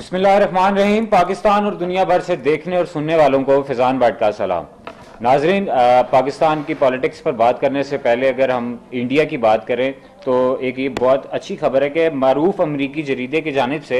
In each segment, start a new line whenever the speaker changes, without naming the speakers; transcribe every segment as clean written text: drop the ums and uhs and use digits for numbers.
بسم اللہ الرحمن الرحیم۔ پاکستان اور دنیا بھر سے دیکھنے اور سننے والوں کو فیضان بٹ کا سلام۔ ناظرین، پاکستان کی پالیٹکس پر بات کرنے سے پہلے اگر ہم انڈیا کی بات کریں تو ایک یہ بہت اچھی خبر ہے کہ معروف امریکی جریدے کی جانب سے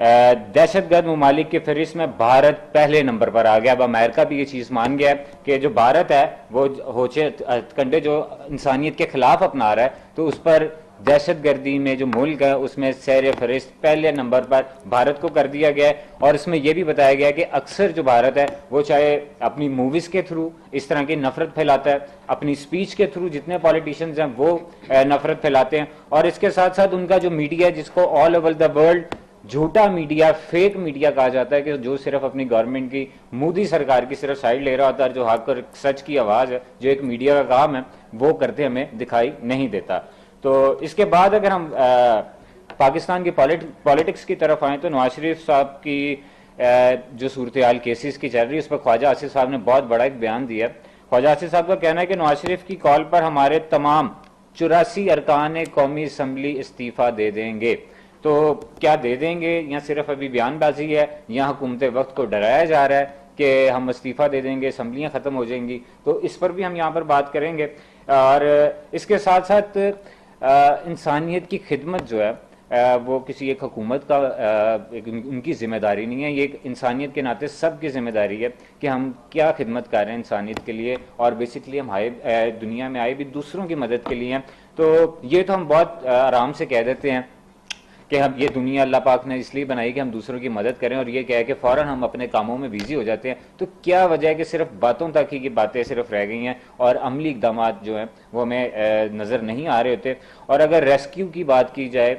دہشت گرد ممالک کی فہرست میں بھارت پہلے نمبر پر آ گیا۔ اب امریکہ بھی یہ چیز مان گیا ہے کہ جو بھارت ہے وہ ہوچے کنڈے جو انسانیت کے خلاف اپنا رہا ہے، تو اس پر دہشت گردی میں جو ملک ہے اس میں سیر فہرست پہلے نمبر پر بھارت کو کر دیا گیا ہے۔ اور اس میں یہ بھی بتایا گیا ہے کہ اکثر جو بھارت ہے وہ چاہے اپنی موویز کے تھرو اس طرح کی نفرت پھیلاتا ہے، اپنی سپیچ کے تھرو جتنے پولیٹیشنز ہیں وہ نفرت پھیلاتے ہیں، اور اس کے ساتھ ساتھ ان کا جو میڈیا ہے جس کو آل اوور دا ورلڈ جھوٹا میڈیا، فیک میڈیا کہا جاتا ہے، کہ جو صرف اپنی گورنمنٹ کی، مودی سرکار کی صرف سائڈ لے رہا ہوتا ہے، جو حق اور سچ کی آواز ہے جو ایک میڈیا کا کام ہے وہ کرتے ہمیں دکھائی نہیں دیتا۔ تو اس کے بعد اگر ہم پاکستان کی پالیٹکس کی طرف آئیں تو نواز شریف صاحب کی جو صورتحال کیسز کی چل رہی ہے اس پر خواجہ آصف صاحب نے بہت بڑا ایک بیان دیا ہے۔ خواجہ آصف صاحب کا کہنا ہے کہ نواز شریف کی کال پر ہمارے تمام 84 ارکان قومی اسمبلی استعفیٰ دے دیں گے۔ تو کیا دے دیں گے یا صرف ابھی بیان بازی ہے یا حکومت وقت کو ڈرایا جا رہا ہے کہ ہم استعفیٰ دے دیں گے، اسمبلیاں ختم ہو جائیں گی؟ تو اس پر بھی ہم یہاں پر بات کریں گے۔ اور اس کے ساتھ ساتھ انسانیت کی خدمت جو ہے وہ کسی ایک حکومت کا ان کی ذمہ داری نہیں ہے، یہ ایک انسانیت کے ناطے سب کی ذمہ داری ہے کہ ہم کیا خدمت کر رہے ہیں انسانیت کے لیے، اور بیسکلی ہم دنیا میں آئے بھی دوسروں کی مدد کے لیے ہیں۔ تو یہ تو ہم بہت آرام سے کہہ دیتے ہیں کہ ہم یہ دنیا اللہ پاک نے اس لیے بنائی کہ ہم دوسروں کی مدد کریں، اور یہ کہہ کہ فوراً ہم اپنے کاموں میں بیزی ہو جاتے ہیں۔ تو کیا وجہ ہے کہ صرف باتوں تک ہی کی باتیں صرف رہ گئی ہیں اور عملی اقدامات جو ہیں وہ ہمیں نظر نہیں آ رہے ہوتے؟ اور اگر ریسکیو کی بات کی جائے،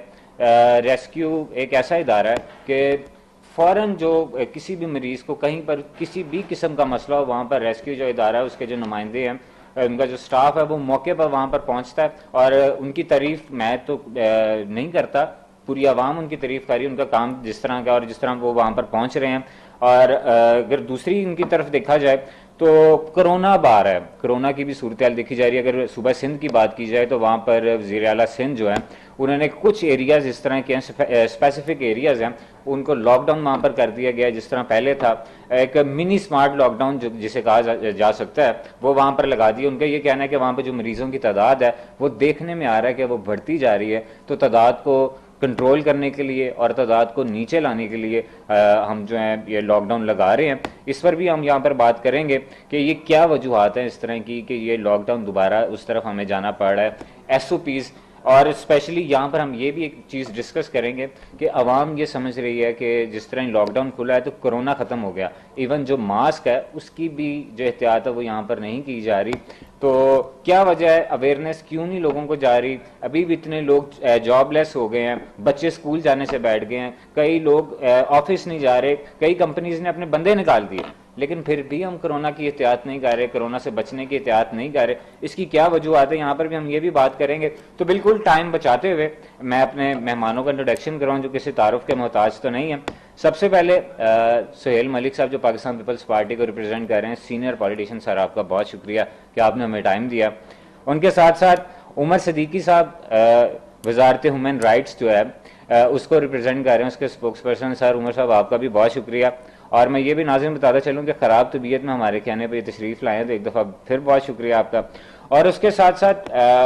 ریسکیو ایک ایسا ادارہ ہے کہ فوراً جو کسی بھی مریض کو کہیں پر کسی بھی قسم کا مسئلہ ہو، وہاں پر ریسکیو جو ادارہ ہے اس کے جو نمائندے ہیں، ان کا جو سٹاف ہے وہ موقع پر وہاں پر پہنچتا ہے، اور ان کی تعریف میں تو نہیں کرتا، پوری عوام ان کی تعریف کر رہی ہے، ان کا کام جس طرح کا اور جس طرح وہ وہاں پر پہنچ رہے ہیں۔ اور اگر دوسری ان کی طرف دیکھا جائے تو کرونا بار ہے، کرونا کی بھی صورتحال دیکھی جا رہی ہے۔ اگر صوبہ سندھ کی بات کی جائے تو وہاں پر وزیر اعلیٰ سندھ جو ہیں انہوں نے کچھ ایریاز اس طرح کے اسپیسیفک ایریاز ہیں ان کو لاک ڈاؤن وہاں پر کر دیا گیا ہے، جس طرح پہلے تھا ایک منی سمارٹ لاک ڈاؤن جسے کہا جا سکتا ہے، وہ وہاں پر لگا دیا۔ ان کا یہ کہنا ہے کہ وہاں پہ جو مریضوں کی تعداد ہے وہ دیکھنے میں آ رہا ہے کہ وہ بڑھتی جا رہی ہے، تو تعداد کو کنٹرول کرنے کے لیے اور تعداد کو نیچے لانے کے لیے ہم جو ہیں یہ لاک ڈاؤن لگا رہے ہیں۔ اس پر بھی ہم یہاں پر بات کریں گے کہ یہ کیا وجوہات ہیں اس طرح کی کہ یہ لاک ڈاؤن دوبارہ اس طرف ہمیں جانا پڑ رہا ہے، ایس او پیز۔ اور اسپیشلی یہاں پر ہم یہ بھی ایک چیز ڈسکس کریں گے کہ عوام یہ سمجھ رہی ہے کہ جس طرح لاک ڈاؤن کھلا ہے تو کرونا ختم ہو گیا، ایون جو ماسک ہے اس کی بھی جو احتیاط ہے وہ یہاں پر نہیں کی جا رہی۔ تو کیا وجہ ہے، اویئرنیس کیوں نہیں لوگوں کو جا رہی؟ ابھی بھی اتنے لوگ جاب لیس ہو گئے ہیں، بچے اسکول جانے سے بیٹھ گئے ہیں، کئی لوگ آفس نہیں جا رہے، کئی کمپنیز نے اپنے بندے نکال دیے، لیکن پھر بھی ہم کرونا کی احتیاط نہیں کر رہے، کرونا سے بچنے کی احتیاط نہیں کر رہے۔ اس کی کیا وجوہات ہے، یہاں پر بھی ہم یہ بھی بات کریں گے۔ تو بالکل ٹائم بچاتے ہوئے میں اپنے مہمانوں کا انٹروڈکشن کراؤں جو کسی تعارف کے محتاج تو نہیں ہے۔ سب سے پہلے سہیل ملک صاحب جو پاکستان پیپلز پارٹی کو ریپرزینٹ کر رہے ہیں، سینئر پولیٹیشین، سر آپ کا بہت شکریہ کہ آپ نے ہمیں ٹائم دیا۔ ان کے ساتھ ساتھ عمر صدیقی صاحب وزارت ہیومن رائٹس جو ہے اس کو ریپرزینٹ کر رہے ہیں، اس کے اسپوکس پرسن سر عمر صاحب آپ کا بھی بہت شکریہ۔ اور میں یہ بھی ناظرین بتاتا چلوں کہ خراب طبیعت میں ہمارے کہنے پہ یہ تشریف لائے ہیں، تو ایک دفعہ پھر بہت شکریہ آپ کا۔ اور اس کے ساتھ ساتھ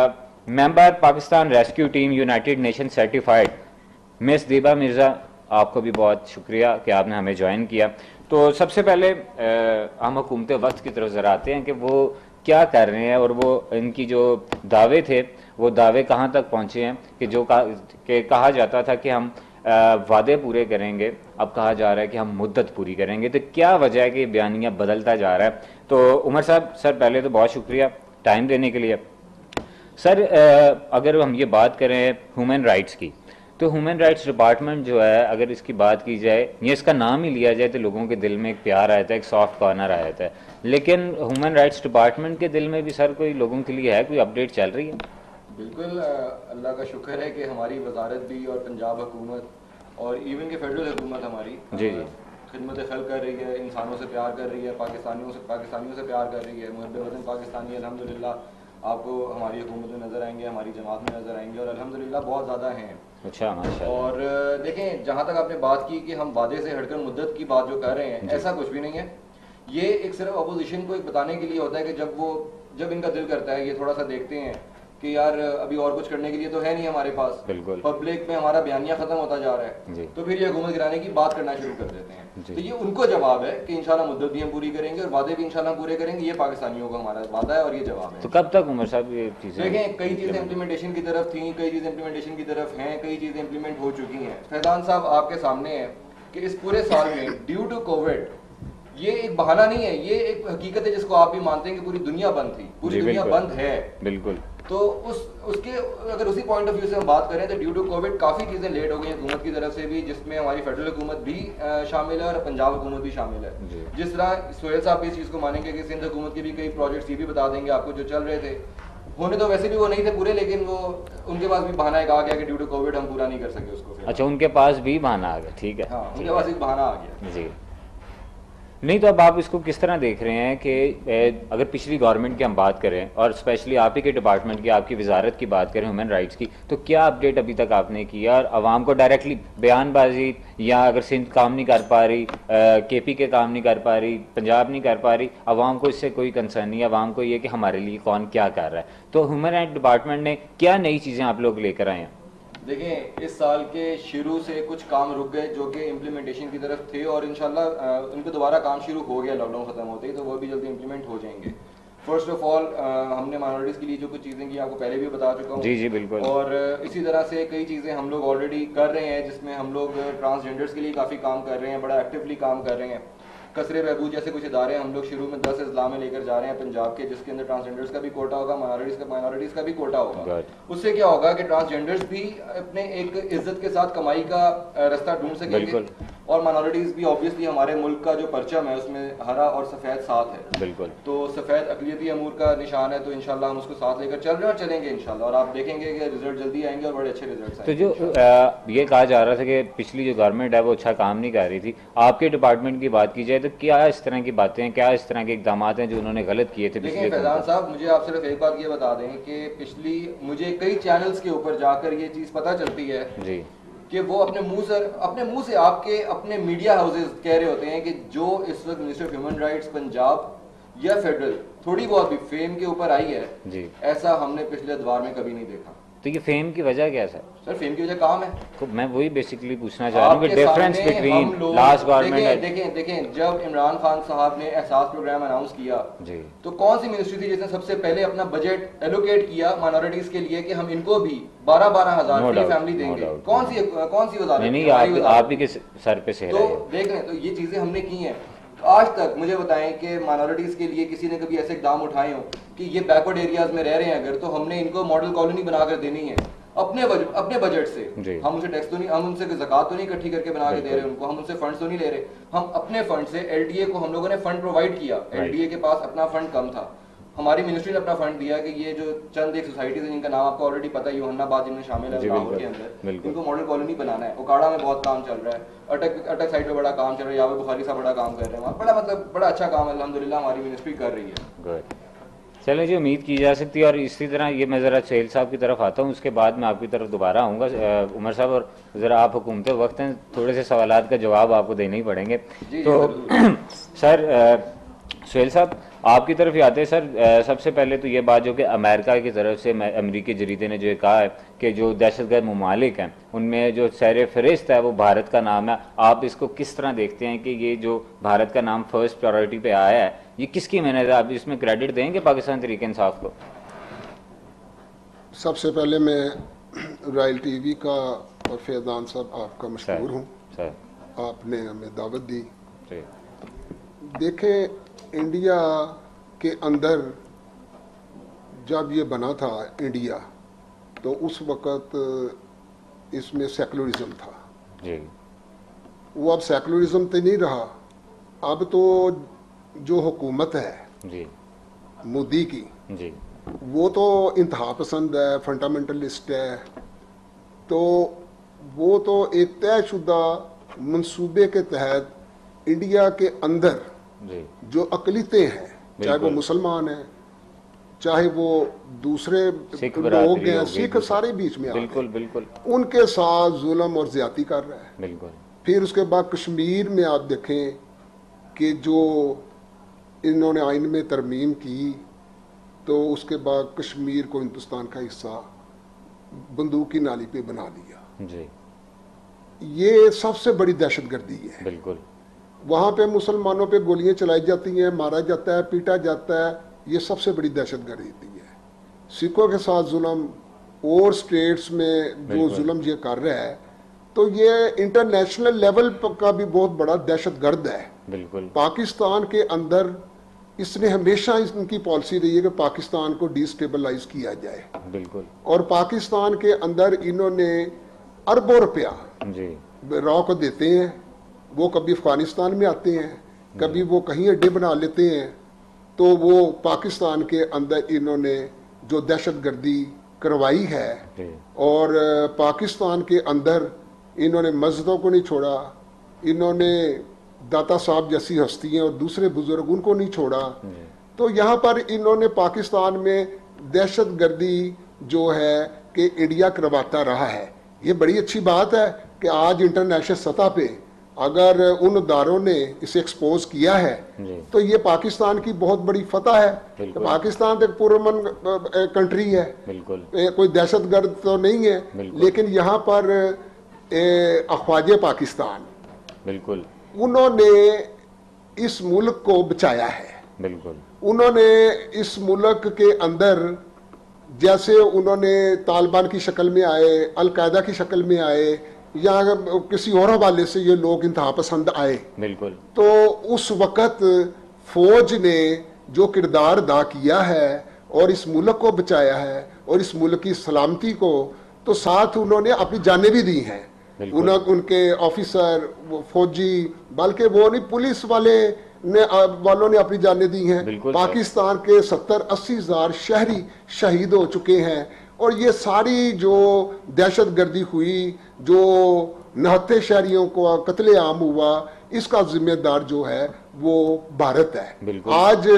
member Pakistan rescue team united nation certified miss Diba Mirza, آپ کو بھی بہت شکریہ کہ آپ نے ہمیں جوائن کیا۔ تو سب سے پہلے ہم حکومت وقت کی طرف ذرا آتے ہیں کہ وہ کیا کر رہے ہیں، اور وہ ان کی جو دعوے تھے وہ دعوے کہاں تک پہنچے ہیں، کہ جو کہ کہا جاتا تھا کہ ہم وعدے پورے کریں گے، اب کہا جا رہا ہے کہ ہم مدت پوری کریں گے۔ تو کیا وجہ ہے کہ یہ بیانیہ بدلتا جا رہا ہے؟ تو عمر صاحب، سر پہلے تو بہت شکریہ ٹائم دینے کے لیے۔ سر اگر ہم یہ بات کریں ہیومن رائٹس کی، تو ہیومن رائٹس ڈپارٹمنٹ جو ہے اگر اس کی بات کی جائے یا اس کا نام ہی لیا جائے تو لوگوں کے دل میں ایک پیار آیا تھا، ایک سافٹ کارنر آیا تھا، لیکن ہیومن رائٹس ڈپارٹمنٹ کے دل میں بھی سر کوئی لوگوں کے لیے ہے کوئی اپڈیٹ چل رہی ہے؟
بالکل، اللہ کا شکر ہے کہ ہماری وزارت بھی اور پنجاب حکومت اور ایون کہ فیڈرل حکومت ہماری
جی
خدمت خلق کر رہی ہے، انسانوں سے پیار کر رہی ہے، پاکستانیوں سے پیار کر رہی ہے، محب وطن پاکستانی الحمدللہ آپ کو ہماری حکومت میں نظر آئیں گے, ہماری جماعت میں نظر آئیں گے, اور الحمدللہ بہت زیادہ ہیں.
اچھا ماشاء اللہ.
اور دیکھیں جہاں تک آپ نے بات کی کہ ہم وعدے سے ہٹ کر مدت کی بات جو کر رہے ہیں, ایسا کچھ بھی نہیں ہے. یہ ایک صرف اپوزیشن کو ایک بتانے کے لیے ہوتا ہے کہ جب ان کا دل کرتا ہے, یہ تھوڑا سا دیکھتے ہیں کہ یار ابھی اور کچھ کرنے کے لیے تو ہے نہیں ہمارے پاس,
بالکل
پبلک میں ہمارا بیانیہ ختم ہوتا جا رہا ہے, تو پھر یہ حکومت گرانے کی بات کرنا شروع کر دیتے ہیں. تو یہ ان کو جواب ہے کہ انشاءاللہ مدت بھی ہم پوری کریں گے اور وعدے بھی انشاءاللہ ہم پورے کریں گے. یہ پاکستانیوں کا ہمارا وعدہ ہے اور یہ جواب ہے.
تو کب تک عمر صاحب یہ چیزیں
دیکھیں کئی چیزیں امپلیمنٹیشن کی طرف تھیں, کئی چیزیں امپلیمنٹیشن کی طرف ہیں, کئی چیزیں امپلیمنٹ ہو چکی ہیں. فیضان صاحب آپ کے سامنے ہے کہ اس پورے سال میں ڈیو ٹو کووڈ, یہ ایک بہانہ نہیں ہے, یہ ایک حقیقت ہے جس کو آپ بھی مانتے ہیں کہ پوری دنیا بند تھی, پوری دنیا بند ہے.
بالکل.
تو اس کے اگر اسی پوائنٹ آف ویو سے ہم بات کریں تو ڈیو ٹو کووڈ کافی چیزیں لیٹ ہو گئی ہیں حکومت کی طرف سے بھی, جس میں ہماری فیڈرل حکومت بھی شامل ہے اور پنجاب حکومت بھی شامل ہے. جس طرح سہیل صاحب بھی اس چیز کو مانیں گے کہ سندھ حکومت کے بھی کئی پروجیکٹس یہ بھی بتا دیں گے آپ کو جو چل رہے تھے, ہونے تو ویسے بھی وہ نہیں تھے پورے, لیکن وہ ان کے پاس بھی بہانہ ایک آ گیا کہ ڈیو ٹو کووڈ ہم پورا نہیں کر سکے اس کو.
اچھا ان کے پاس بھی بہانہ آ گیا, ٹھیک ہے.
ہاں ان کے پاس ایک بہانہ آ گیا.
جی نہیں, تو اب آپ اس کو کس طرح دیکھ رہے ہیں کہ اگر پچھلی گورنمنٹ کی ہم بات کریں اور اسپیشلی آپ ہی کے ڈپارٹمنٹ کی, آپ کی وزارت کی بات کریں ہیومن رائٹس کی, تو کیا اپڈیٹ ابھی تک آپ نے کیا اور عوام کو ڈائریکٹلی بیان بازی, یا اگر سندھ کام نہیں کر پا رہی, کے پی کے کام نہیں کر پا رہی, پنجاب نہیں کر پا رہی, عوام کو اس سے کوئی کنسرن نہیں ہے, عوام کو یہ کہ ہمارے لیے کون کیا کر رہا ہے, تو ہیومن رائٹ ڈپارٹمنٹ نے کیا نئی چیزیں آپ لوگ لے کر آئے ہیں؟
دیکھیں اس سال کے شروع سے کچھ کام رک گئے جو کہ امپلیمنٹیشن کی طرف تھے, اور انشاءاللہ ان پہ دوبارہ کام شروع ہو گیا لاک ڈاؤن ختم ہوتے ہی, تو وہ بھی جلدی امپلیمنٹ ہو جائیں گے. فرسٹ آف آل ہم نے مائنورٹیز کے لیے جو کچھ چیزیں کی آپ کو پہلے بھی بتا چکا ہوں.
جی بالکل.
اور اسی طرح سے کئی چیزیں ہم لوگ آلریڈی کر رہے ہیں, جس میں ہم لوگ ٹرانسجینڈرس کے لیے کافی کام کر رہے ہیں, بڑا ایکٹیولی کام کر رہے ہیں. کثرے بہبود جیسے کچھ ادارے ہم لوگ شروع میں 10 اضلاع میں لے کر جا رہے ہیں پنجاب کے, جس کے اندر ٹرانسجینڈرس کا بھی کوٹا ہوگا, مائنورٹیز کا بھی کوٹا ہوگا. اس سے کیا ہوگا کہ ٹرانسجینڈرس بھی اپنے ایک عزت کے ساتھ کمائی کا رستہ ڈھونڈ سکیں گے, اور مائنورٹیز بھی آبویسلی ہمارے ملک کا جو پرچم ہے اس میں ہرا اور سفید ساتھ ہے. بالکل. تو سفید اقلیتی امور کا نشان ہے, تو انشاءاللہ ہم اس کو ساتھ لے کر چل رہے ہیں اور چلیں گے انشاءاللہ, اور آپ دیکھیں گے کہ رزلٹ جلدی آئیں گے اور بڑے اچھے رزلٹس آئیں گے.
تو جو یہ کہا جا رہا تھا کہ پچھلی جو گورنمنٹ ہے وہ اچھا کام نہیں کر رہی تھی, آپ کے ڈپارٹمنٹ کی بات کی جائے تو کیا اس طرح کی باتیں ہیں, کیا اس طرح کے اقدامات ہیں جو انہوں نے غلط کیے تھے؟
دیکھیں فیضان صاحب, مجھے آپ صرف ایک بات یہ بتا دیں کہ مجھے کئی چینلز کے اوپر جا کر یہ چیز پتہ چلتی ہے جی کہ وہ اپنے منہ سے آپ کے اپنے میڈیا ہاؤسز کہہ رہے ہوتے ہیں کہ جو اس وقت minister of human rights Punjab یا فیڈرل تھوڑی بہت بھی فیم کے اوپر آئی ہے جی, ایسا ہم نے پچھلے ادوار میں کبھی نہیں دیکھا.
تو یہ فیم کی وجہ کیا ہے
سر؟ فیم کی وجہ کام ہے.
میں وہی بیسیکلی پوچھنا چاہ رہا ہوں کہ ڈیفرنس بٹوین لاسٹ گورنمنٹ.
دیکھیں جب عمران خان صاحب نے احساس پروگرام اناؤنس کیا جی, تو کون سی منسٹری تھی جس نے سب سے پہلے اپنا بجٹ ایلوکیٹ کیا مائنورٹیز کے لیے کہ ہم ان کو بھی 12,000 کی فیملی دیں گے؟ کون سی وزارت؟
نہیں, آپ ہی کے سر پہ سے.
تو دیکھ لیں, تو یہ چیزیں ہم نے کی ہیں. آج تک مجھے بتائیں کہ مائنورٹیز کے لیے کسی نے کبھی ایسے اقدام اٹھائے ہوں کہ یہ بیکورڈ ایریاز میں رہ رہے ہیں اگر, تو ہم نے ان کو ماڈل کالونی بنا کر دینی ہے اپنے بجٹ سے. ہم ان سے ٹیکس تو نہیں, ہم ان سے زکات تو نہیں اکٹھی کر کے بنا کے دے رہے ان کو, ہم ان سے فنڈز تو نہیں لے رہے, ہم اپنے فنڈ سے ایل ڈی اے کو ہم لوگوں نے فنڈ پرووائڈ کیا. ایل ڈی اے کے پاس اپنا فنڈ کم تھا, ہماری منسٹری نے اپنا فنڈ دیا کہ یہ جو چند ایک سوسائٹیز ہیں جن کا نام آپ کو آلریڈی پتہ ہی, یوحنا آباد جن میں شامل ہے لاہور کے اندر, ان کو ماڈل کالونی بنانا ہے. اوکاڑا میں بہت کام چل رہا ہے, اٹک سائڈ پہ بڑا کام چل رہا ہے, یہاں پہ بخاری صاحب بڑا کام کر رہے ہیں, بڑا اچھا کام الحمدللہ ہماری منسٹری کر رہی ہے.
چلیں جی, امید کی جا سکتی ہے. اور اسی طرح یہ میں ذرا سہیل صاحب کی طرف آتا ہوں, اس کے بعد میں آپ کی طرف دوبارہ آؤں گا عمر صاحب, اور ذرا آپ حکومت وقت ہیں, تھوڑے سے سوالات کا جواب آپ کو دینے ہی پڑیں گے. تو سر سہیل صاحب آپ کی طرف ہی آتے ہیں. سر سب سے پہلے تو یہ بات جو کہ امریکہ کی طرف سے امریکی جریدے نے جو کہا ہے کہ جو دہشت گرد ممالک ہیں ان میں جو سیر فہرست ہے وہ بھارت کا نام ہے, آپ اس کو کس طرح دیکھتے ہیں کہ یہ جو بھارت کا نام فرسٹ پرائورٹی پہ آیا ہے, یہ کس کی محنت ہے؟ آپ اس میں کریڈٹ دیں گے پاکستان تحریک انصاف کو؟
سب سے پہلے میں رائل ٹی وی کا اور فیضان صاحب آپ کا مشکور ہوں, آپ نے ہمیں دعوت دی. دیکھیں انڈیا کے اندر جب یہ بنا تھا انڈیا, تو اس وقت اس میں سیکولرزم تھا جی, وہ اب سیکولرزم تو نہیں رہا. اب تو جو حکومت ہے جی مودی کی جی, وہ تو انتہا پسند ہے, فنڈامنٹلسٹ ہے. تو وہ تو ایک طے شدہ منصوبے کے تحت انڈیا کے اندر جو اقلیتیں ہیں, چاہے وہ مسلمان ہیں, چاہے وہ دوسرے لوگ ہیں، سکھ سارے بیچ میں
بالکل بالکل
ان کے ساتھ ظلم اور زیادتی کر رہا ہے.
بالکل.
پھر اس کے بعد کشمیر میں آپ دیکھیں کہ جو انہوں نے آئین میں ترمیم کی تو اس کے بعد کشمیر کو ہندوستان کا حصہ بندوق کی نالی پہ بنا دیا.
جی
یہ سب سے بڑی دہشت گردی ہے.
بالکل.
وہاں پہ مسلمانوں پہ گولیاں چلائی جاتی ہیں، مارا جاتا ہے، پیٹا جاتا ہے. یہ سب سے بڑی دہشت گردی ہے. سکھوں کے ساتھ ظلم اور سٹیٹس میں جو ظلم یہ کر رہا ہے تو یہ انٹرنیشنل لیول کا بھی بہت بڑا دہشت گرد ہے.
بالکل.
پاکستان کے اندر اس نے ہمیشہ ان کی پالیسی رہی ہے کہ پاکستان کو ڈی اسٹیبلائز کیا جائے.
بالکل.
اور پاکستان کے اندر انہوں نے اربوں روپیہ
جی
را کو دیتے ہیں. وہ کبھی افغانستان میں آتے ہیں، کبھی وہ کہیں اڈے بنا لیتے ہیں. تو وہ پاکستان کے اندر انہوں نے جو دہشت گردی کروائی ہے اور پاکستان کے اندر انہوں نے مسجدوں کو نہیں چھوڑا، انہوں نے داتا صاحب جیسی ہستیاں اور دوسرے بزرگ ان کو نہیں چھوڑا. تو یہاں پر انہوں نے پاکستان میں دہشت گردی جو ہے کہ انڈیا کرواتا رہا ہے. یہ بڑی اچھی بات ہے کہ آج انٹرنیشنل سطح پہ اگر ان اداروں نے اسے ایکسپوز کیا ہے تو یہ پاکستان کی بہت بڑی فتح ہے. پاکستان ایک پرامن کنٹری ہے، کوئی دہشت گرد تو نہیں ہے، لیکن یہاں پر افواج پاکستان
بالکل
انہوں نے اس ملک کو بچایا ہے.
بالکل.
انہوں نے اس ملک کے اندر جیسے انہوں نے طالبان کی شکل میں آئے، القاعدہ کی شکل میں آئے، یا کسی اور حوالے سے یہ لوگ انتہا پسند آئے.
بالکل.
تو اس وقت فوج نے جو کردار ادا کیا ہے اور اس ملک کو بچایا ہے اور اس ملک کی سلامتی کو، تو ساتھ انہوں نے اپنی جانیں بھی دی ہیں. ان کے آفیسر، فوجی، بلکہ وہ نہیں پولیس والوں نے اپنی جانیں دی ہیں. پاکستان کے 70-80 ہزار شہری شہید ہو چکے ہیں. اور یہ ساری جو دہشت گردی ہوئی، جو 69 شہریوں کو قتل عام ہوا، اس کا ذمہ دار جو ہے وہ بھارت ہے. آج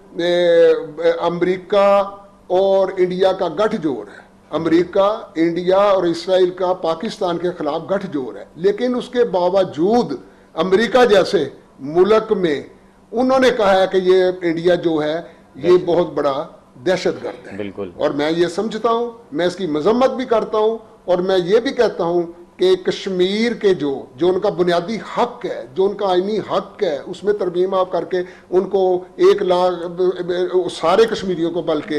امریکہ اور انڈیا کا گٹھ جوڑ ہے، امریکہ، انڈیا اور اسرائیل کا پاکستان کے خلاف گٹھ جوڑ ہے. لیکن اس کے باوجود امریکہ جیسے ملک میں انہوں نے کہا ہے کہ یہ انڈیا جو ہے یہ بہت بڑا دہشت گرد ہے.
بالکل.
اور میں یہ سمجھتا ہوں، میں اس کی مذمت بھی کرتا ہوں، اور میں یہ بھی کہتا ہوں کہ کشمیر کے جو ان کا بنیادی حق ہے، جو ان کا آئینی حق ہے، اس میں ترمیم آپ کر کے ان کو 1 لاکھ سارے کشمیریوں کو بلکہ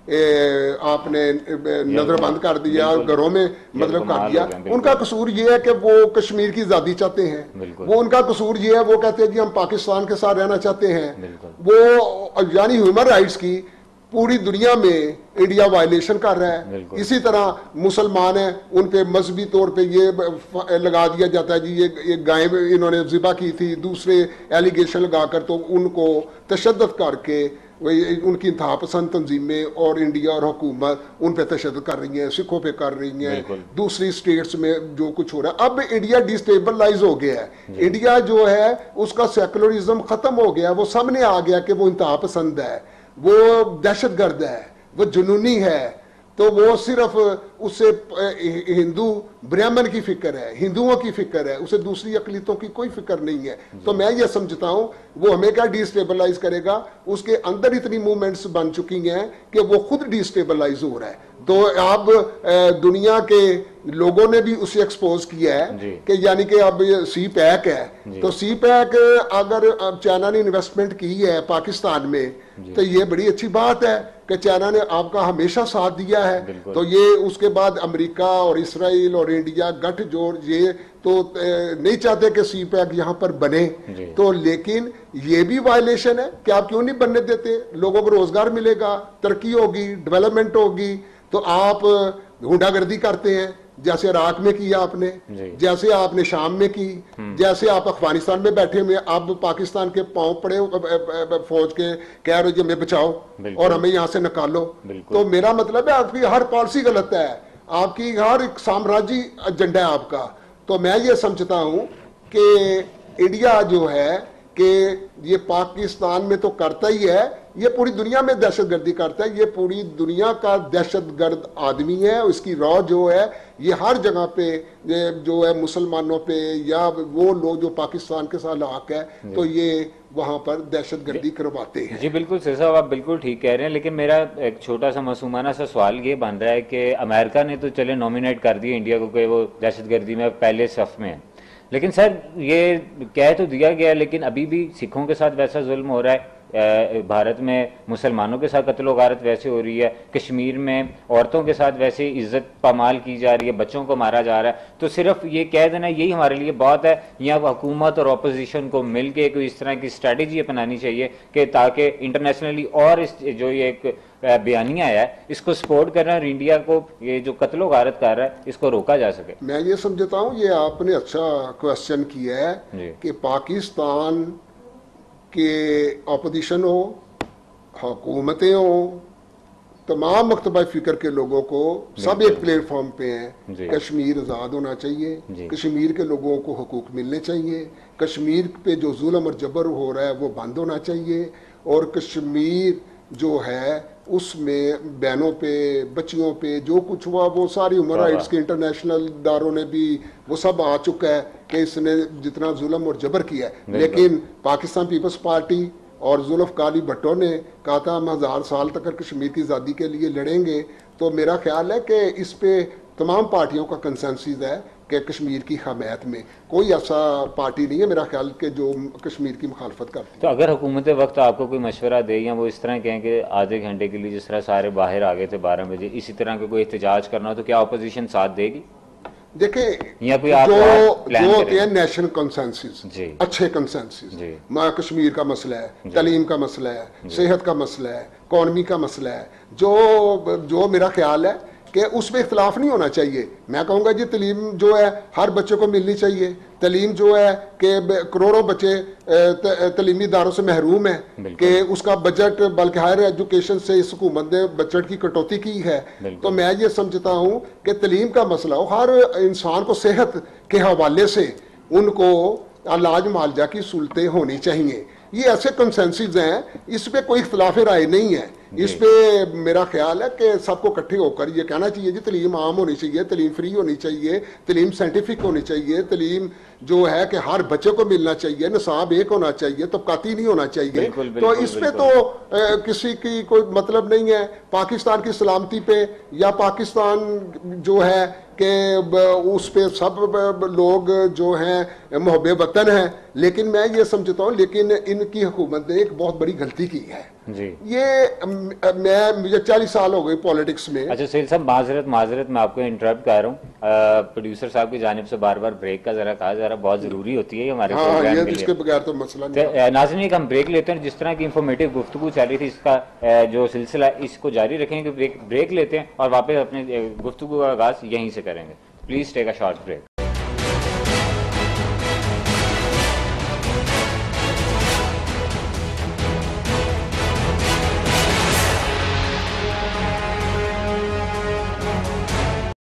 آپ نے نظر بند کر دیا، گھروں میں مطلب کر دیا. ان کا قصور یہ ہے کہ وہ کشمیر کی آزادی چاہتے ہیں. وہ ان کا قصور یہ ہے، وہ کہتے ہیں جی ہم پاکستان کے ساتھ رہنا چاہتے ہیں. وہ یعنی ہیومن رائٹس کی پوری دنیا میں انڈیا وائلیشن کر رہا ہے. اسی طرح مسلمان ہیں، ان پہ مذہبی طور پہ یہ لگا دیا جاتا ہے جی یہ گائے انہوں نے ذبح کی تھی، دوسرے ایلیگیشن لگا کر تو ان کو تشدد کر کے ان کی انتہا پسند تنظیمیں اور انڈیا اور حکومت ان پہ تشدد کر رہی ہیں، سکھوں پہ کر رہی ہیں. دوسری سٹیٹس میں جو کچھ ہو رہا ہے، اب انڈیا ڈی اسٹیبلائز ہو گیا ہے. انڈیا جو ہے اس کا سیکولرزم ختم ہو گیا، وہ سامنے آ گیا کہ وہ انتہا پسند ہے، وہ دہشت گرد ہے، وہ جنونی ہے. تو وہ صرف اسے ہندو برہمن کی فکر ہے، ہندوؤں کی فکر ہے، اسے دوسری اقلیتوں کی کوئی فکر نہیں ہے. تو میں یہ سمجھتا ہوں وہ ہمیں کیا ڈی اسٹیبلائز کرے گا، اس کے اندر اتنی موومنٹس بن چکی ہیں کہ وہ خود ڈی اسٹیبلائز ہو رہا ہے. تو اب دنیا کے لوگوں نے بھی اسے ایکسپوز کیا ہے کہ یعنی کہ اب سی پیک ہے. تو سی پیک اگر چائنا نے انویسٹمنٹ کی ہے پاکستان میں تو یہ بڑی اچھی بات ہے کہ چائنا نے آپ کا ہمیشہ ساتھ دیا ہے. تو یہ اس کے بعد امریکہ اور اسرائیل اور انڈیا گٹھ جوڑ یہ تو نہیں چاہتے کہ سی پیک یہاں پر بنے. تو لیکن یہ بھی وائلیشن ہے کہ آپ کیوں نہیں بننے دیتے، لوگوں کو روزگار ملے گا، ترقی ہوگی، ڈیولپمنٹ ہوگی. تو آپ ہونڈا گردی کرتے ہیں جیسے عراق میں کیا آپ نے، جیسے آپ نے شام میں کی، جیسے آپ افغانستان میں بیٹھے ہوئے اب پاکستان کے پاؤں پڑے فوج کے کہہ رہے ہمیں بچاؤ اور ہمیں یہاں سے نکالو. تو میرا مطلب ہے آپ کی ہر پالیسی غلط ہے، آپ کی ہر ایک سامراجی ایجنڈا ہے آپ کا. تو میں یہ سمجھتا ہوں کہ انڈیا جو ہے کہ یہ پاکستان میں تو کرتا ہی ہے, یہ پوری دنیا میں دہشت گردی کرتا ہے, یہ پوری دنیا کا دہشت گرد آدمی ہے, اس کی راہ جو ہے یہ ہر جگہ پہ جو ہے مسلمانوں پہ یا وہ لوگ جو پاکستان کے ساتھ لاحق ہے تو یہ وہاں پر دہشت گردی کرواتے ہیں.
جی بالکل سر صاحب, آپ بالکل ٹھیک کہہ رہے ہیں, لیکن میرا ایک چھوٹا سا معصومانہ سا سوال یہ بن رہا ہے کہ امریکہ نے تو چلے نومینیٹ کر دیا انڈیا کو کہ وہ دہشت گردی میں پہلے صف میں ہے, لیکن سر یہ کہہ تو دیا گیا لیکن ابھی بھی سکھوں کے ساتھ ویسا ظلم ہو رہا ہے, بھارت میں مسلمانوں کے ساتھ قتل و غارت ویسے ہو رہی ہے, کشمیر میں عورتوں کے ساتھ ویسے عزت پامال کی جا رہی ہے, بچوں کو مارا جا رہا ہے, تو صرف یہ کہہ دینا یہی ہمارے لیے بات ہے یا حکومت اور اپوزیشن کو مل کے کوئی اس طرح کی اسٹریٹجی اپنانی چاہیے کہ تاکہ انٹرنیشنلی اور اس جو یہ ایک بیانیہ ہے اس کو سپورٹ کرنا اور انڈیا کو یہ جو قتل و غارت کر رہا ہے اس کو روکا جا سکے؟
میں یہ سمجھتا ہوں یہ آپ نے اچھا کوشچن کیا ہے کہ پاکستان کہ اپوزیشن ہو, حکومتیں ہوں, تمام مکتبہ فکر کے لوگوں کو سب ایک پلیٹ فارم پہ ہیں. کشمیر آزاد ہونا چاہیے, کشمیر کے لوگوں کو حقوق ملنے چاہیے, کشمیر پہ جو ظلم اور جبر ہو رہا ہے وہ بند ہونا چاہیے, اور کشمیر جو ہے اس میں بہنوں پہ بچیوں پہ جو کچھ ہوا وہ ساری ہیومن رائٹس کے انٹرنیشنل اداروں نے بھی وہ سب آ چکا ہے کہ اس نے جتنا ظلم اور جبر کیا ہے. لیکن پاکستان پیپلز پارٹی اور ذوالفقار علی بھٹو نے کہا تھا ہم 1000 سال تک کشمیر کی آزادی کے لیے لڑیں گے, تو میرا خیال ہے کہ اس پہ تمام پارٹیوں کا کنسنسس ہے کہ کشمیر کی حمایت میں کوئی ایسا پارٹی نہیں ہے میرا خیال کہ جو کشمیر کی مخالفت کرتی ہے.
تو اگر حکومت وقت آپ کو کوئی مشورہ دے یا وہ اس طرح کہیں کہ آدھے گھنٹے کے لیے جس طرح سارے باہر آ گئے تھے 12 بجے اسی طرح کا کوئی احتجاج کرنا ہو تو کیا اپوزیشن ساتھ دے گی؟
دیکھیں
یا کوئی
جو ہوتے ہیں نیشنل کنسنسس, اچھے کنسنسس, کشمیر کا مسئلہ ہے, تعلیم کا مسئلہ ہے, صحت کا مسئلہ ہے, اکانومی کا مسئلہ ہے, جو میرا خیال ہے کہ اس میں اختلاف نہیں ہونا چاہیے. میں کہوں گا جی تعلیم جو ہے ہر بچے کو ملنی چاہیے, تعلیم جو ہے کہ کروڑوں بچے تعلیمی اداروں سے محروم ہیں کہ اس کا بجٹ بلکہ ہائر ایجوکیشن سے اس حکومت نے بجٹ کی کٹوتی کی ہے. تو میں یہ سمجھتا ہوں کہ تعلیم کا مسئلہ ہو, ہر انسان کو صحت کے حوالے سے ان کو علاج معالجہ کی سہولتیں ہونی چاہیے. یہ ایسے کنسنسز ہیں, اس پہ کوئی اختلاف رائے نہیں ہے. اس پہ میرا خیال ہے کہ سب کو اکٹھے ہو کر یہ کہنا چاہیے جی تعلیم عام ہونی چاہیے, تعلیم فری ہونی چاہیے, تعلیم سائنٹیفک ہونی چاہیے, تعلیم جو ہے کہ ہر بچے کو ملنا چاہیے, نصاب ایک ہونا چاہیے, طبقاتی نہیں ہونا چاہیے. تو اس پہ تو کسی کی کوئی مطلب نہیں ہے. پاکستان کی سلامتی پہ یا پاکستان جو ہے کہ اس پہ سب لوگ جو ہیں محب وطن ہیں, لیکن میں یہ سمجھتا ہوں لیکن ان کی حکومت نے ایک بہت بڑی غلطی کی ہے. یہ مجھے 40 سال ہو گئے پالیٹکس میں.
اچھا سہیل صاحب معذرت میں آپ کو انٹرپٹ کر رہا ہوں, پروڈیوسر صاحب کی جانب سے بار بار بریک کا ذرا کہا جا رہا, بہت ضروری ہوتی ہے ہمارے پروگرام کے لیے,
اس کے بغیر تو مسئلہ نہیں.
ناظرین ایک ہم بریک لیتے ہیں, جس طرح کی انفارمیٹیو گفتگو چل رہی تھی اس کا جو سلسلہ اس کو جاری رکھیں گے, بریک لیتے ہیں اور واپس اپنے گفتگو کا آغاز یہیں سے کریں گے. Please take a short break.